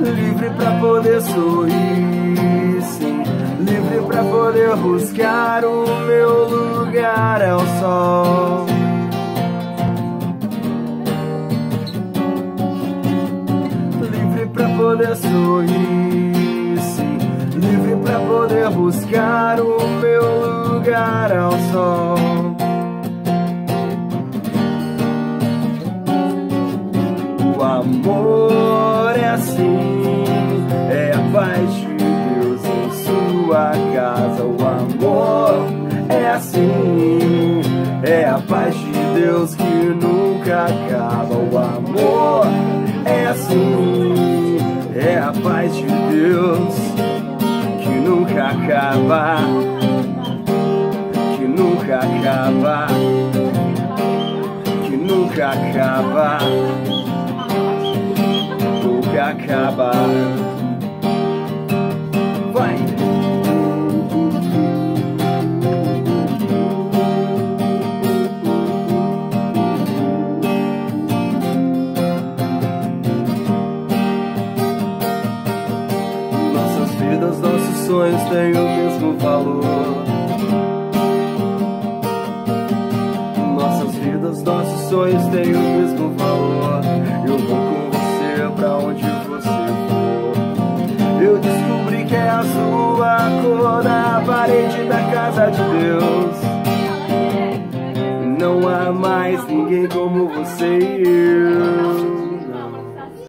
livre pra poder sorrir, sim, livre pra poder buscar o meu lugar ao sol. Livre pra poder sorrir, sim, livre pra poder buscar o meu lugar ao sol. O amor é assim, é a paz de Deus em sua casa. O amor é assim, é a paz de Deus que nunca acaba. O amor é assim, é a paz de Deus que nunca acaba, que nunca acaba, que nunca acaba. Acaba. Vai. Nossas vidas, nossos sonhos têm o mesmo valor. Nossas vidas, nossos sonhos têm o mesmo valor. Eu vou com você pra onde você for. Eu descobri que é azul a cor da parede da casa de Deus. Não há mais ninguém como você e eu.